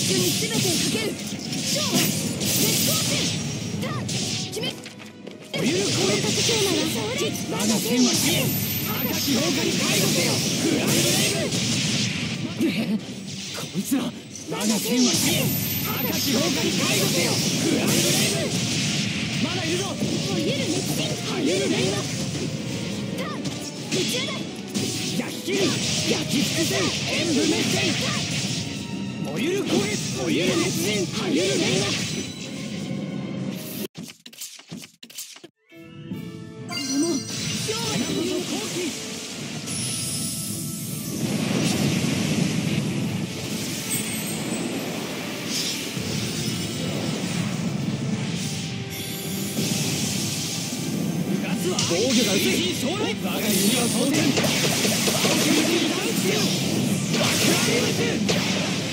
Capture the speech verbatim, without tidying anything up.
緒に全てをかける。勝負絶好点ターン決めおゆるこれたせなら実我が天は支援赤き評価に介護せよグランブレイブこいつら我が天は支援赤き評価に介護せよグランブレイブまだいるぞおゆる熱心はゆる連絡ターンぶち上がり焼き切る焼き尽くせ演武滅戦おゆるこれおゆる熱心はゆる連絡防御が薄い将来我が弓は当然青くにダウンせよワクアリムス